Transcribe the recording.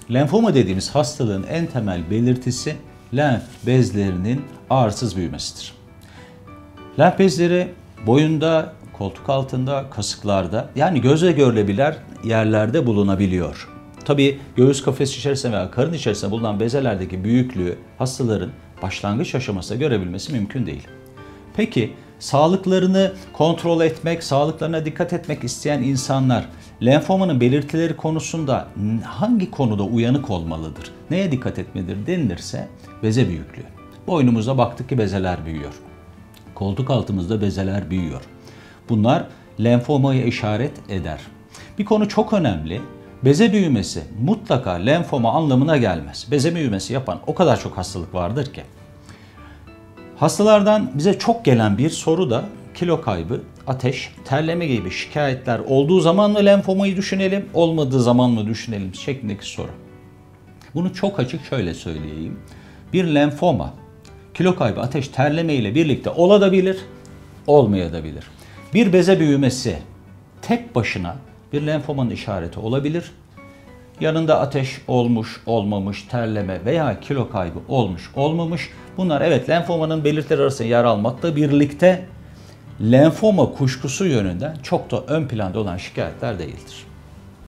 Lenfoma dediğimiz hastalığın en temel belirtisi lenf bezlerinin ağrısız büyümesidir. Lenf bezleri boyunda, koltuk altında, kasıklarda yani gözle görülebilen yerlerde bulunabiliyor. Tabii göğüs kafesi içerisinde veya karın içerisinde bulunan bezelerdeki büyüklüğü hastaların başlangıç aşamasında görebilmesi mümkün değil. Peki sağlıklarını kontrol etmek, sağlıklarına dikkat etmek isteyen insanlar lenfomanın belirtileri konusunda hangi konuda uyanık olmalıdır? Neye dikkat etmelidir denilirse beze büyüklüğü. Boynumuzda baktık ki bezeler büyüyor. Koltuk altımızda bezeler büyüyor. Bunlar lenfomayı işaret eder. Bir konu çok önemli. Beze büyümesi mutlaka lenfoma anlamına gelmez. Beze büyümesi yapan o kadar çok hastalık vardır ki. Hastalardan bize çok gelen bir soru da kilo kaybı, ateş, terleme gibi şikayetler olduğu zaman mı lenfomayı düşünelim, olmadığı zaman mı düşünelim şeklindeki soru. Bunu çok açık şöyle söyleyeyim. Bir lenfoma, kilo kaybı, ateş, terleme ile birlikte olabilir, olmayabilir. Bir beze büyümesi tek başına bir lenfomanın işareti olabilir. Yanında ateş olmuş, olmamış, terleme veya kilo kaybı olmuş, olmamış. Bunlar evet lenfomanın belirtileri arasında yer almakla birlikte lenfoma kuşkusu yönünden çok da ön planda olan şikayetler değildir.